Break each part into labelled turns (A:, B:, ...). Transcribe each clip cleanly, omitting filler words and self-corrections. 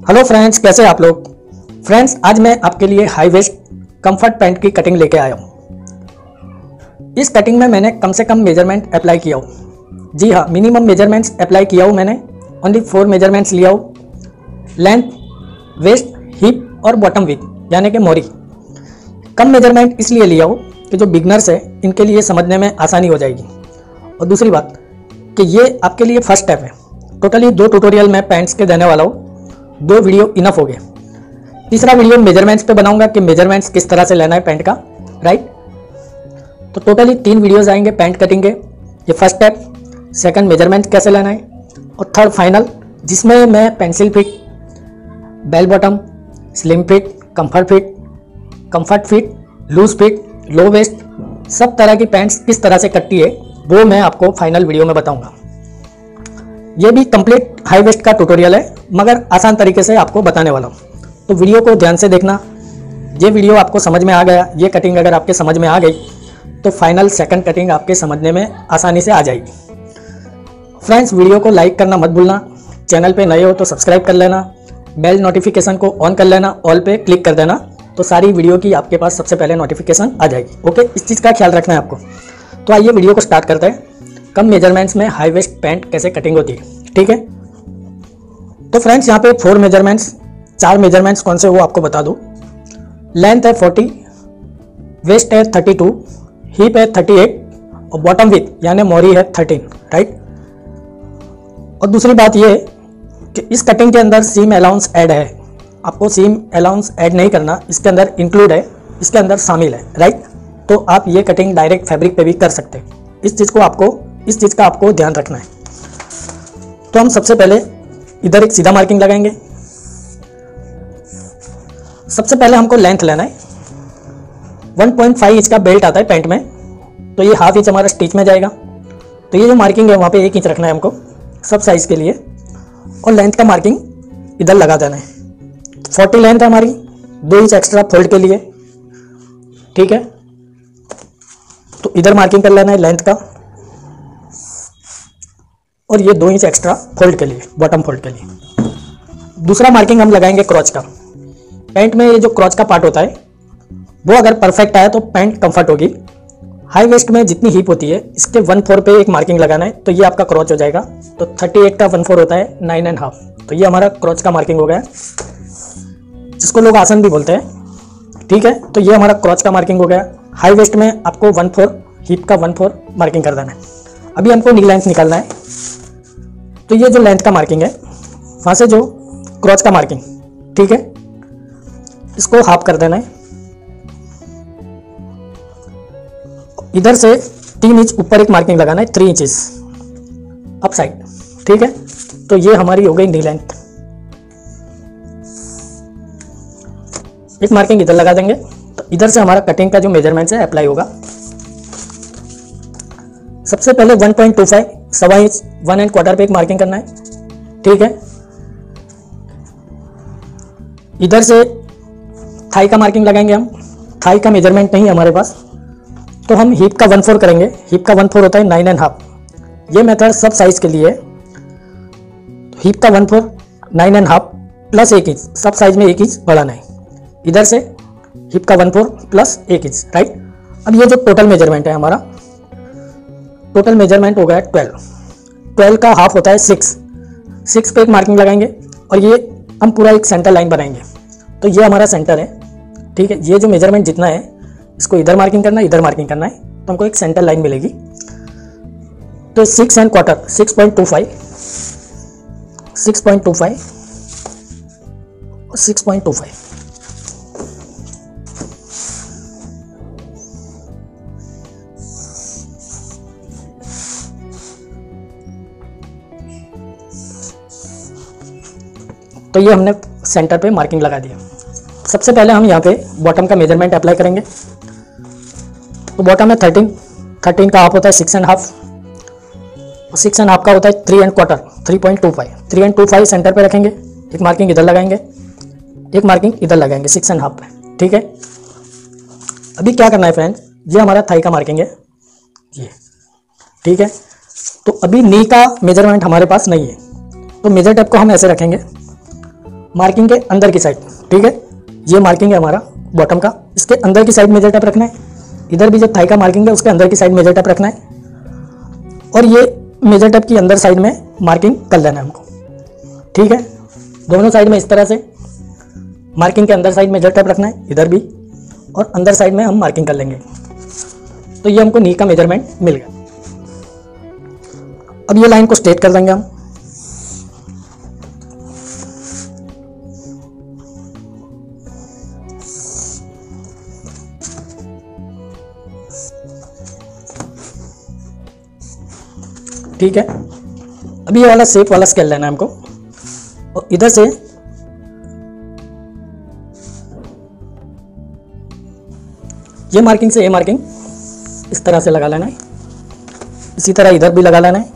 A: Hello friends, कैसे हैं आप लोग। फ्रेंड्स, आज मैं आपके लिए हाई वेस्ट कंफर्ट पैंट की कटिंग लेके आया हूँ। इस कटिंग में मैंने कम से कम मेजरमेंट अप्लाई किया हो। जी हाँ, मिनिमम मेजरमेंट्स अप्लाई किया हो मैंने। ओनली 4 मेजरमेंट्स लिया हो। लेंथ, वेस्ट, हिप और बॉटम विड्थ यानी कि मोरी। कम मेजरमेंट इसलिए लिया हो कि जो बिगनर्स है इनके लिए समझने में आसानी हो जाएगी। और दूसरी बात कि ये आपके लिए फर्स्ट स्टेप है। टोटली 2 ट्यूटोरियल मैं पैंट्स के देने वाला हूँ। 2 वीडियो इनफ हो गए। तीसरा वीडियो मेजरमेंट्स पे बनाऊंगा कि मेजरमेंट्स किस तरह से लेना है पैंट का, राइट। तो टोटली 3 वीडियोस आएंगे पैंट कटिंग के। ये फर्स्ट स्टेप, सेकंड मेजरमेंट कैसे लेना है, और थर्ड फाइनल जिसमें मैं pencil fit, bell bottom, slim fit, comfort fit, loose fit, low waist, सब तरह की पैंट्स किस तरह से कटती है वो मैं आपको फाइनल वीडियो में बताऊंगा। ये भी कंप्लीट हाई वेस्ट का ट्यूटोरियल है, मगर आसान तरीके से आपको बताने वाला हूँ। तो वीडियो को ध्यान से देखना। ये वीडियो आपको समझ में आ गया, ये कटिंग अगर आपके समझ में आ गई तो फाइनल सेकंड कटिंग आपके समझने में आसानी से आ जाएगी। फ्रेंड्स, वीडियो को लाइक करना मत भूलना। चैनल पे नए हो तो सब्सक्राइब कर लेना। बेल नोटिफिकेशन को ऑन कर लेना, ऑल पे क्लिक कर देना, तो सारी वीडियो की आपके पास सबसे पहले नोटिफिकेशन आ जाएगी। ओके, इस चीज़ का ख्याल रखना है आपको। तो आइए वीडियो को स्टार्ट करते हैं। कम मेजरमेंट्स में हाई वेस्ट पैंट कैसे कटिंग होती है, ठीक है। तो फ्रेंड्स, यहाँ पे 4 मेजरमेंट्स, 4 मेजरमेंट्स कौन से वो आपको बता दूँ। लेंथ है 40, वेस्ट है 32, हिप है 38 और बॉटम विड्थ यानी मोरी है 13, राइट। और दूसरी बात ये है कि इस कटिंग के अंदर सीम अलाउंस ऐड है। आपको सीम अलाउंस ऐड नहीं करना, इसके अंदर इंक्लूड है, इसके अंदर शामिल है, राइट। तो आप ये कटिंग डायरेक्ट फैब्रिक पे भी कर सकते हैं। इस चीज़ का आपको ध्यान रखना है। तो हम सबसे पहले इधर एक सीधा मार्किंग लगाएंगे। सबसे पहले हमको लेंथ लेना है। 1.5 इंच का बेल्ट आता है पैंट में, तो ये हाफ इंच हमारा स्टिच में जाएगा। तो ये जो मार्किंग है वहाँ पे 1 इंच रखना है हमको सब साइज के लिए, और लेंथ का मार्किंग इधर लगा देना है। 40 लेंथ है हमारी, 2 इंच एक्स्ट्रा फोल्ड के लिए, ठीक है। तो इधर मार्किंग कर लेना है लेंथ का, और ये 2 इंच एक्स्ट्रा फोल्ड के लिए, बॉटम फोल्ड के लिए। दूसरा मार्किंग हम लगाएंगे क्रॉच का। पैंट में ये जो क्रॉच का पार्ट होता है वो अगर परफेक्ट आया तो पैंट कंफर्ट होगी। हाई वेस्ट में जितनी हिप होती है इसके 1/4 पे एक मार्किंग लगाना है, तो ये आपका क्रॉच हो जाएगा। तो 38 का 1/4 होता है 9.5, तो ये हमारा क्रॉच का मार्किंग हो गया, जिसको लोग आसन भी बोलते हैं, ठीक है। तो ये हमारा क्रॉच का मार्किंग हो गया। हाई वेस्ट में आपको 1/4, हिप का 1/4 मार्किंग कर देना है। अभी हमको नी लेंथ निकालना है। तो ये जो लेंथ का मार्किंग है वहाँ से जो क्रॉच का मार्किंग, ठीक है, इसको हाफ कर देना है। इधर से 3 इंच ऊपर एक मार्किंग लगाना है, 3 इंचेस अप साइड, ठीक है। तो ये हमारी हो गई नी लेंथ। एक मार्किंग इधर लगा देंगे, तो इधर से हमारा कटिंग का जो मेजरमेंट है अप्लाई होगा। सबसे पहले 1.25 सवा इंच 1¼ पे एक मार्किंग करना है, ठीक है। इधर से थाई का मार्किंग लगाएंगे हम। थाई का मेजरमेंट नहीं है हमारे पास, तो हम हिप का 1/4 करेंगे। हिप का 1/4 होता है 9.5। ये मेथड सब साइज के लिए है। हिप का 1/4 9.5 प्लस 1 इंच, सब साइज में 1 इंच बढ़ाना है। इधर से हिप का 1/4 प्लस 1 इंच, राइट। अब ये जो टोटल मेजरमेंट है हमारा, टोटल मेजरमेंट हो गया 12 का हाफ होता है 6 पे एक मार्किंग लगाएंगे, और ये हम पूरा एक सेंटर लाइन बनाएंगे। तो ये हमारा सेंटर है, ठीक है। ये जो मेजरमेंट जितना है इसको इधर मार्किंग करना है, इधर मार्किंग करना है, तो हमको एक सेंटर लाइन मिलेगी। तो 6¼ 6.25 और 6.25। तो ये हमने सेंटर पे मार्किंग लगा दिया। सबसे पहले हम यहाँ पे बॉटम का मेजरमेंट अप्लाई करेंगे। तो बॉटम में 13 का हाफ होता है 6.5, और 6.5 का होता है 3¼ 3.25। 3.25 सेंटर पे रखेंगे, एक मार्किंग इधर लगाएंगे, एक मार्किंग इधर लगाएंगे 6.5 पे, ठीक है। अभी क्या करना है फ्रेंड्स, ये हमारा थाई का मार्किंग है ये, ठीक है। तो अभी नी का मेजरमेंट हमारे पास नहीं है, तो मेजर टेप को हम ऐसे रखेंगे, मार्किंग के अंदर की साइड, ठीक है। ये मार्किंग है हमारा बॉटम का, इसके अंदर की साइड मेजर टेप रखना है। इधर भी जो थाई का मार्किंग है उसके अंदर की साइड मेजर टेप रखना है, और ये मेजर टेप की अंदर साइड में मार्किंग कर लेना है हमको, ठीक है। दोनों साइड में इस तरह से मार्किंग के अंदर साइड मेजर टेप रखना है, इधर भी, और अंदर साइड में हम मार्किंग कर लेंगे। तो ये हमको नी का मेजरमेंट मिल गया। अब ये लाइन को स्ट्रेट कर देंगे हम। ठीक है, अब ये वाला शेप वाला स्केल लेना है हमको, और इधर से ये मार्किंग से ये मार्किंग इस तरह से लगा लेना है, इसी तरह इधर भी लगा लेना है।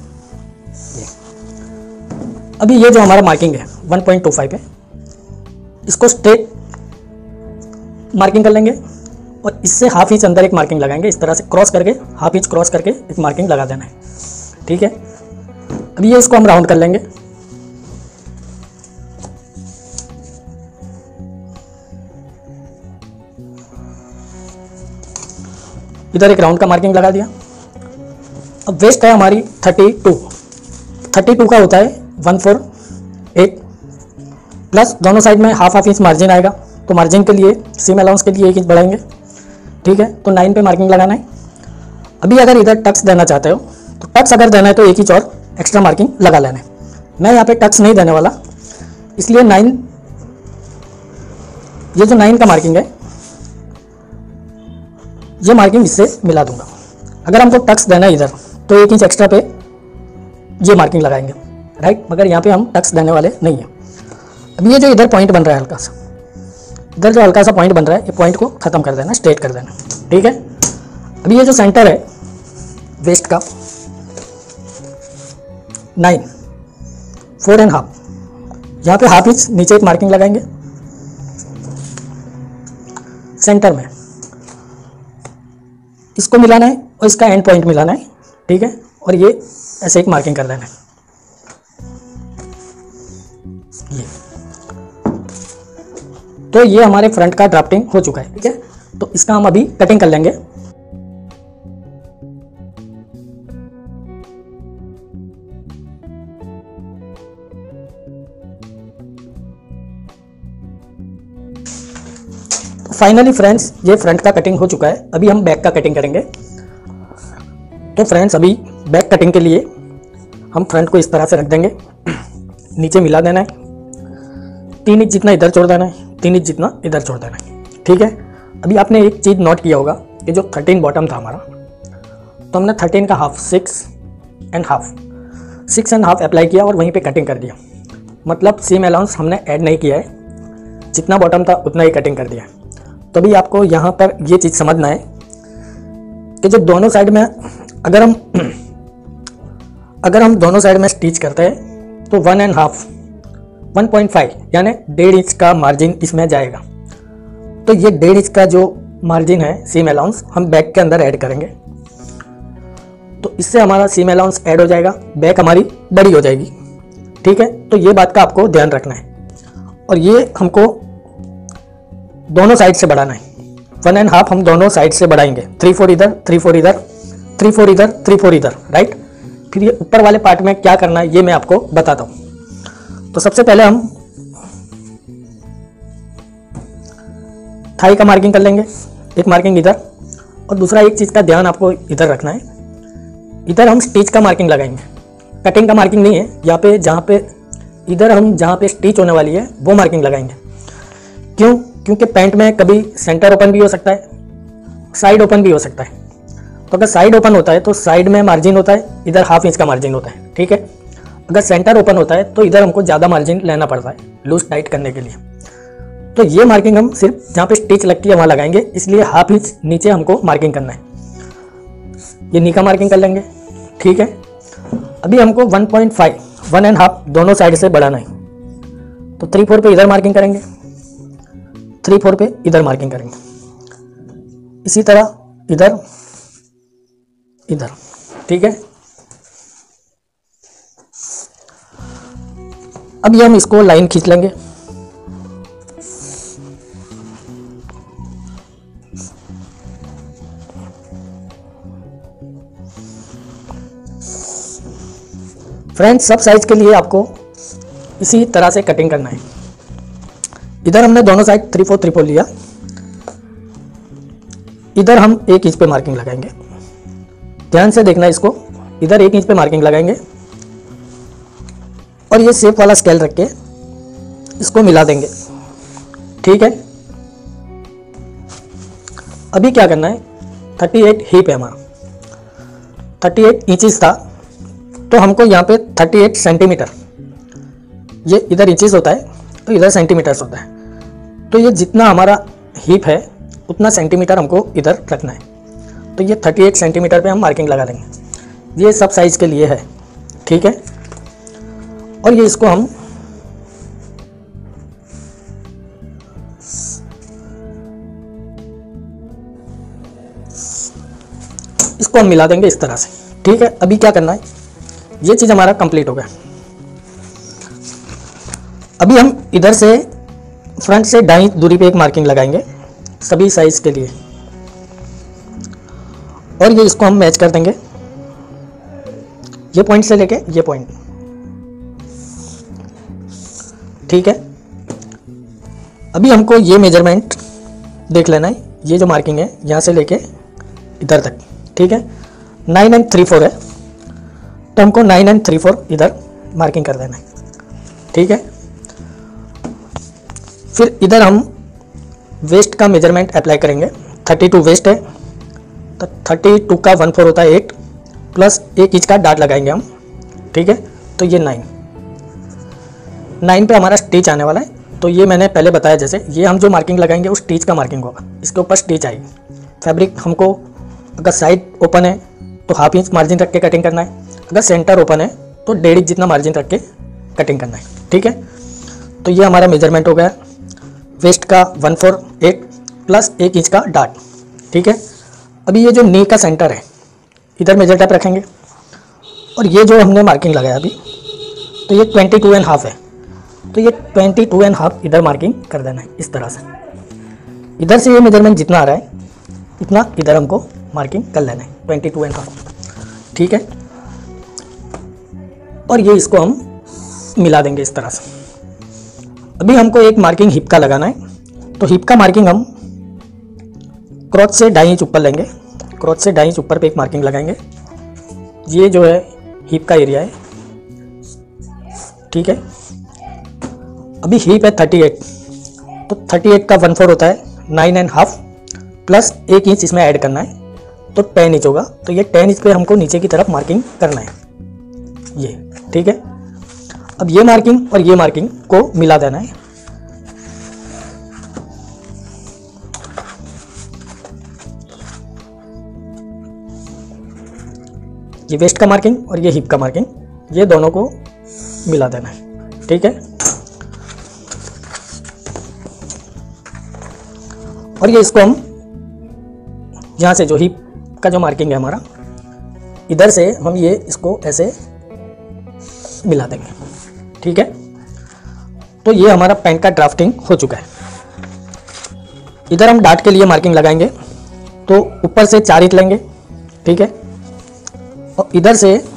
A: अभी ये जो हमारा मार्किंग है 1.25 है, इसको स्ट्रेट मार्किंग कर लेंगे, और इससे हाफ इंच अंदर एक मार्किंग लगाएंगे, इस तरह से क्रॉस करके, हाफ इंच क्रॉस करके एक मार्किंग लगा देना है, ठीक है। अभी ये इसको हम राउंड कर लेंगे। इधर एक राउंड का मार्किंग लगा दिया। अब वेस्ट है हमारी 32 का होता है 148 प्लस दोनों साइड में हाफ इंच मार्जिन आएगा, तो मार्जिन के लिए सीम अलाउंस के लिए 1 इंच बढ़ाएंगे, ठीक है। तो 9 पे मार्किंग लगाना है। अभी अगर इधर टक्स देना चाहते हो तो टक्स अगर देना है तो 1 इंच और एक्स्ट्रा मार्किंग लगा लेना है। मैं यहाँ पे टक्स नहीं देने वाला, इसलिए 9, ये जो 9 का मार्किंग है ये मार्किंग इससे मिला दूंगा। अगर हमको टक्स देना है इधर तो 1 इंच एक्स्ट्रा पे ये मार्किंग लगाएंगे, राइट। मगर यहाँ पे हम टक्स देने वाले नहीं है। अब ये जो इधर पॉइंट बन रहा है हल्का सा, इधर जो हल्का सा पॉइंट बन रहा है, ये पॉइंट को ख़त्म कर देना, स्ट्रेट कर देना, ठीक है। अभी ये जो सेंटर है वेस्ट का 9, 4.5, यहाँ पे हाफ इंच नीचे एक मार्किंग लगाएंगे सेंटर में, इसको मिलाना है और इसका एंड पॉइंट मिलाना है, ठीक है। और ये ऐसे एक मार्किंग कर देना है, ये। तो ये हमारे फ्रंट का ड्राफ्टिंग हो चुका है, ठीक है। तो इसका हम अभी कटिंग कर लेंगे। फाइनली फ्रेंड्स ये फ्रंट का कटिंग हो चुका है। अभी हम बैक का कटिंग करेंगे। तो फ्रेंड्स अभी बैक कटिंग के लिए हम फ्रंट को इस तरह से रख देंगे, नीचे मिला देना है, 3 इंच जितना इधर छोड़ देना है, 3 इंच जितना इधर छोड़ देना है, ठीक है। अभी आपने एक चीज़ नोट किया होगा कि जो 13 बॉटम था हमारा, तो हमने 13 का हाफ 6.5 अप्लाई किया और वहीं पे कटिंग कर दिया। मतलब सीम अलाउंस हमने ऐड नहीं किया है, जितना बॉटम था उतना ही कटिंग कर दिया। तो अभी आपको यहाँ पर ये चीज़ समझना है कि जो दोनों साइड में अगर हम दोनों साइड में स्टिच करते हैं तो 1.5 यानी 1.5 इंच का मार्जिन इसमें जाएगा। तो ये 1.5 इंच का जो मार्जिन है सीम अलाउंस हम बैक के अंदर ऐड करेंगे, तो इससे हमारा सीम अलाउंस ऐड हो जाएगा, बैक हमारी बड़ी हो जाएगी, ठीक है। तो ये बात का आपको ध्यान रखना है, और ये हमको दोनों साइड से बढ़ाना है। 1.5 हम दोनों साइड से बढ़ाएंगे, 3-4 इधर, 3-4 इधर, 3-4 इधर, 3-4 इधर, राइट। फिर ये ऊपर वाले पार्ट में क्या करना है ये मैं आपको बताता हूँ। तो सबसे पहले हम थाई का मार्किंग कर लेंगे, एक मार्किंग इधर, और दूसरा एक चीज़ का ध्यान आपको इधर रखना है, इधर हम स्टिच का मार्किंग लगाएंगे, कटिंग का मार्किंग नहीं है। यहाँ पे जहाँ पे इधर हम जहाँ पे स्टिच होने वाली है वो मार्किंग लगाएंगे। क्यों? क्योंकि पैंट में कभी सेंटर ओपन भी हो सकता है, साइड ओपन भी हो सकता है। तो अगर साइड ओपन होता है तो साइड में मार्जिन होता है, इधर हाफ इंच का मार्जिन होता है, ठीक है। अगर सेंटर ओपन होता है तो इधर हमको ज़्यादा मार्जिन लेना पड़ता है लूज टाइट करने के लिए। तो ये मार्किंग हम सिर्फ जहाँ पे स्टिच लगती है वहाँ लगाएंगे, इसलिए हाफ इंच नीचे हमको मार्किंग करना है। ये नी का मार्किंग कर लेंगे, ठीक है। अभी हमको 1.5 दोनों साइड से बढ़ाना है, तो 3-4 पे इधर मार्किंग करेंगे, 3-4 पे इधर मार्किंग करेंगे, इसी तरह इधर इधर, ठीक है। अब ये हम इसको लाइन खींच लेंगे फ्रेंड्स सब साइज के लिए आपको इसी तरह से कटिंग करना है। इधर हमने दोनों साइड 3/4 लिया, इधर हम 1 इंच पे मार्किंग लगाएंगे। ध्यान से देखना इसको, इधर 1 इंच पे मार्किंग लगाएंगे और ये शेप वाला स्केल रख के इसको मिला देंगे। ठीक है, अभी क्या करना है, 38 हिप है हमारा, 38 इंचेस था, तो हमको यहाँ पे 38 सेंटीमीटर, ये इधर इंचेस होता है तो इधर सेंटीमीटर्स होता है, तो ये जितना हमारा हिप है उतना सेंटीमीटर हमको इधर रखना है। तो ये 38 सेंटीमीटर पे हम मार्किंग लगा देंगे। ये सब साइज के लिए है। ठीक है, और ये इसको हम मिला देंगे इस तरह से। ठीक है, अभी क्या करना है, ये चीज़ हमारा कंप्लीट हो गया। अभी हम इधर से फ्रंट से दाईं दूरी पे एक मार्किंग लगाएंगे सभी साइज के लिए, और ये इसको हम मैच कर देंगे, ये पॉइंट से लेके ये पॉइंट। ठीक है, अभी हमको ये मेजरमेंट देख लेना है, ये जो मार्किंग है यहाँ से लेके इधर तक। ठीक है, 9 and 3/4 है, तो हमको 9 and 3/4 इधर मार्किंग कर देना है। ठीक है, फिर इधर हम वेस्ट का मेजरमेंट अप्लाई करेंगे। 32 वेस्ट है, तो 32 का 1/4 होता है 8, प्लस 1 इंच का डाट लगाएंगे हम। ठीक है, तो ये 9 पे हमारा स्टिच आने वाला है। तो ये मैंने पहले बताया, जैसे ये हम जो मार्किंग लगाएंगे उस स्टिच का मार्किंग होगा, इसके ऊपर स्टिच आएगी। फैब्रिक हमको अगर साइड ओपन है तो 1/2 इंच मार्जिन रख के कटिंग करना है, अगर सेंटर ओपन है तो 1.5 इंच जितना मार्जिन रख के कटिंग करना है। ठीक है, तो ये हमारा मेजरमेंट हो गया, वेस्ट का 1/4 8 प्लस 1 इंच का डाट। ठीक है, अभी ये जो नी का सेंटर है इधर मेजर टेप रखेंगे, और ये जो हमने मार्किंग लगाया अभी, तो ये 22.5 है, तो ये 22.5 इधर मार्किंग कर देना है इस तरह से। इधर से ये मेजरमेंट जितना आ रहा है इतना इधर हमको मार्किंग कर लेना है, 22.5। ठीक है, और ये इसको हम मिला देंगे इस तरह से। अभी हमको एक मार्किंग हिप का लगाना है, तो हिप का मार्किंग हम क्रॉच से 2.5 इंच ऊपर लेंगे, क्रॉच से 2.5 इंच ऊपर पे एक मार्किंग लगाएंगे। ये जो है हिप का एरिया है। ठीक है, अभी हिप है 38, तो 38 का 1/4 होता है 9.5 प्लस 1 इंच इसमें ऐड करना है, तो 10 इंच होगा। तो ये 10 इंच पे हमको नीचे की तरफ मार्किंग करना है ये। ठीक है, अब ये मार्किंग और ये मार्किंग को मिला देना है। ये वेस्ट का मार्किंग और ये हिप का मार्किंग, ये दोनों को मिला देना है। ठीक है, और ये इसको हम यहाँ से जो हिप का जो मार्किंग है हमारा, इधर से हम ये इसको ऐसे मिला देंगे। ठीक है, तो ये हमारा पैंट का ड्राफ्टिंग हो चुका है। इधर हम डाट के लिए मार्किंग लगाएंगे, तो ऊपर से 4 इंच लेंगे। ठीक है, और इधर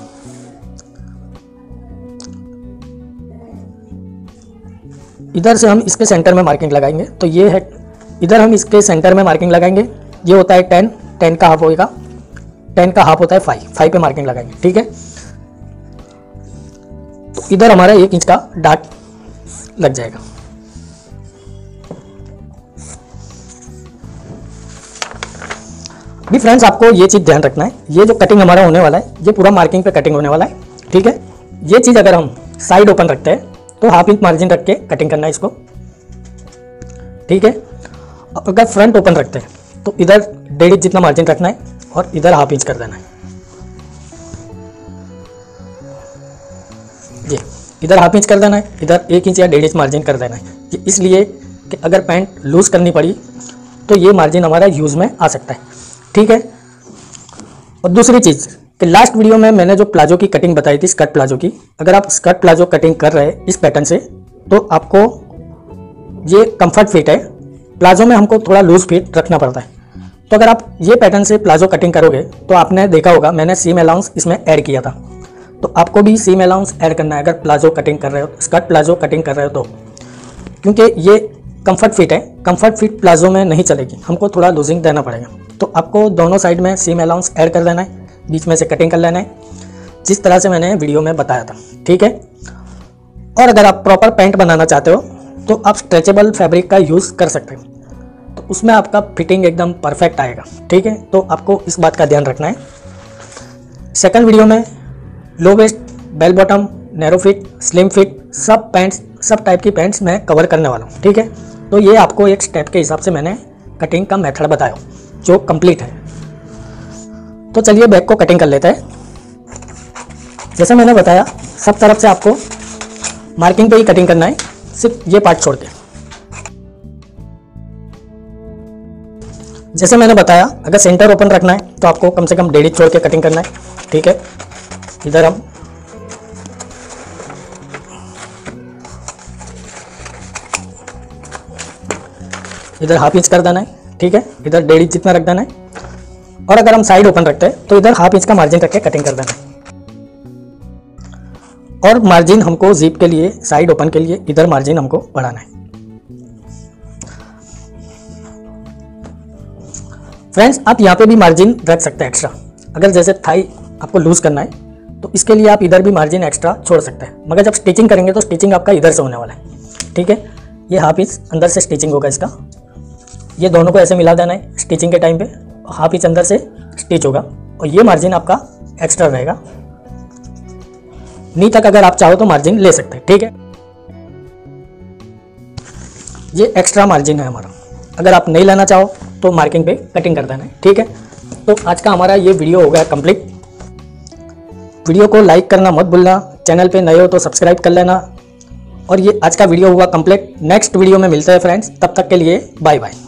A: से हम इसके सेंटर में मार्किंग लगाएंगे। तो ये है, इधर हम इसके सेंटर में मार्किंग लगाएंगे। ये होता है 10 का हाफ होएगा, 10 का हाफ होता है 5 पे मार्किंग लगाएंगे। ठीक है, तो इधर हमारा 1 इंच का डाट लग जाएगा। भी फ्रेंड्स आपको ये चीज़ ध्यान रखना है, ये जो कटिंग हमारा होने वाला है ये पूरा मार्किंग पे कटिंग होने वाला है। ठीक है, ये चीज़ अगर हम साइड ओपन रखते हैं तो 1/2 इंच मार्जिन रख के कटिंग करना है इसको। ठीक है, अगर फ्रंट ओपन रखते हैं तो इधर 1.5 इंच जितना मार्जिन रखना है और इधर 1/2 इंच कर देना है। ये इधर 1/2 इंच कर देना है, इधर 1 इंच या 1.5 इंच मार्जिन कर देना है। ये इसलिए कि अगर पैंट लूज करनी पड़ी तो ये मार्जिन हमारा यूज़ में आ सकता है। ठीक है, और दूसरी चीज़ कि लास्ट वीडियो में मैंने जो प्लाजो की कटिंग बताई थी, स्कर्ट प्लाजो की, अगर आप स्कर्ट प्लाजो कटिंग कर रहे हैं इस पैटर्न से तो आपको ये कंफर्ट फिट है। प्लाजो में हमको थोड़ा लूज फिट रखना पड़ता है। तो अगर आप ये पैटर्न से प्लाजो कटिंग करोगे तो आपने देखा होगा मैंने सीम अलाउंस इसमें ऐड किया था, तो आपको भी सीम अलाउंस ऐड करना है अगर प्लाजो कटिंग कर रहे हो, स्कर्ट प्लाजो कटिंग कर रहे हो तो, क्योंकि ये कंफर्ट फिट है। कंफर्ट फिट प्लाजो में नहीं चलेगी, हमको थोड़ा लूजिंग देना पड़ेगा। तो आपको दोनों साइड में सीम अलाउंस ऐड कर देना है, बीच में से कटिंग कर लेना है, जिस तरह से मैंने वीडियो में बताया था, ठीक है। और अगर आप प्रॉपर पैंट बनाना चाहते हो तो आप स्ट्रेचेबल फैब्रिक का यूज़ कर सकते हो, तो उसमें आपका फिटिंग एकदम परफेक्ट आएगा, ठीक है। तो आपको इस बात का ध्यान रखना है। सेकंड वीडियो में low waist, bell bottom, narrow fit, slim fit, सब पैंट्स, सब टाइप की पैंट्स मैं कवर करने वाला हूँ, ठीक है। तो ये आपको एक स्टेप के हिसाब से मैंने कटिंग का मेथड बताया जो कंप्लीट है। तो चलिए बैग को कटिंग कर लेते हैं। जैसे मैंने बताया सब तरफ से आपको मार्किंग पे ही कटिंग करना है, सिर्फ ये पार्ट छोड़ के। जैसे मैंने बताया अगर सेंटर ओपन रखना है तो आपको कम से कम 1.5 इंच छोड़ के कटिंग करना है, ठीक है। इधर हम इधर 1/2 इंच कर देना है, ठीक है। इधर 1.5 इंच जितना रख देना है। और अगर हम साइड ओपन रखते हैं तो इधर 1/2 इंच का मार्जिन रख के कटिंग कर देना है। और मार्जिन हमको जिप के लिए, साइड ओपन के लिए इधर मार्जिन हमको बढ़ाना है। फ्रेंड्स आप यहाँ पे भी मार्जिन रख सकते हैं एक्स्ट्रा, अगर जैसे थाई आपको लूज करना है तो इसके लिए आप इधर भी मार्जिन एक्स्ट्रा छोड़ सकते हैं। मगर जब स्टिचिंग करेंगे तो स्टिचिंग आपका इधर से होने वाला है, ठीक है। ये 1/2 इंच अंदर से स्टिचिंग होगा इसका, ये दोनों को ऐसे मिला देना है स्टिचिंग के टाइम पे। 1/2 इंच अंदर से स्टिच होगा और ये मार्जिन आपका एक्स्ट्रा रहेगा। नी तक अगर आप चाहो तो मार्जिन ले सकते हैं, ठीक है। ये एक्स्ट्रा मार्जिन है हमारा, अगर आप नहीं लेना चाहो तो मार्किंग पे कटिंग कर देना है, ठीक है। तो आज का हमारा ये वीडियो हो गया कंप्लीट। वीडियो को लाइक करना मत भूलना, चैनल पे नए हो तो सब्सक्राइब कर लेना। और ये आज का वीडियो हुआ कंप्लीट। नेक्स्ट वीडियो में मिलते हैं फ्रेंड्स, तब तक के लिए बाय बाय।